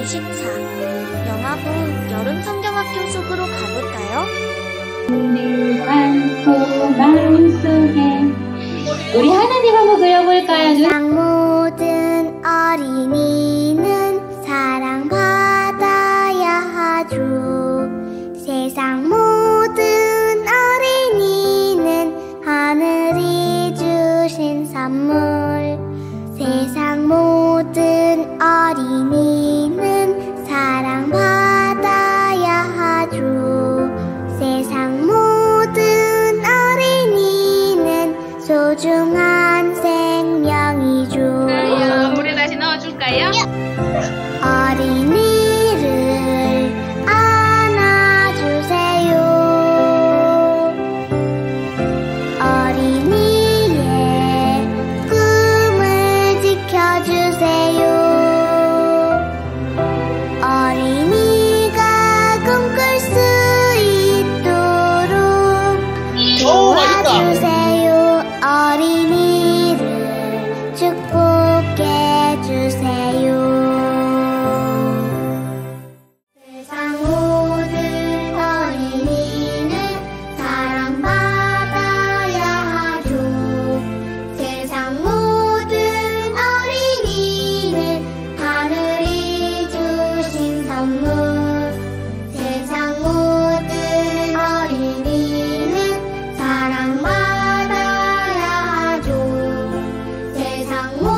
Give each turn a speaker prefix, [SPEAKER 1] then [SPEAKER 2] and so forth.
[SPEAKER 1] 94 영화부 여름 성경학교 속으로 가볼까요?
[SPEAKER 2] 눈을 감고 마음속에 우리 하나님 한번 그려볼까요?
[SPEAKER 1] 세상 모든 어린이는 사랑받아야 하죠. 세상 모든 어린이는 하늘이 주신 선물. 세상 모든 어린이는 사랑받아야 하죠. 세상 모든 어린이는 소중한 생명이죠.
[SPEAKER 2] 물에 다시 넣어줄까요?
[SPEAKER 1] 어린이를 안아주세요. 어린이의 꿈을 지켜주세요. 어린이가 꿈꿀 수 있도록 도와주세요. 어린이를 축복해 주세요. 세상 모든 어린이는 사랑받아야 하죠. 세상 모든 어린이는 하늘이 주신 선물. 세상 모든 어린이는 사랑받아야 하죠. 세상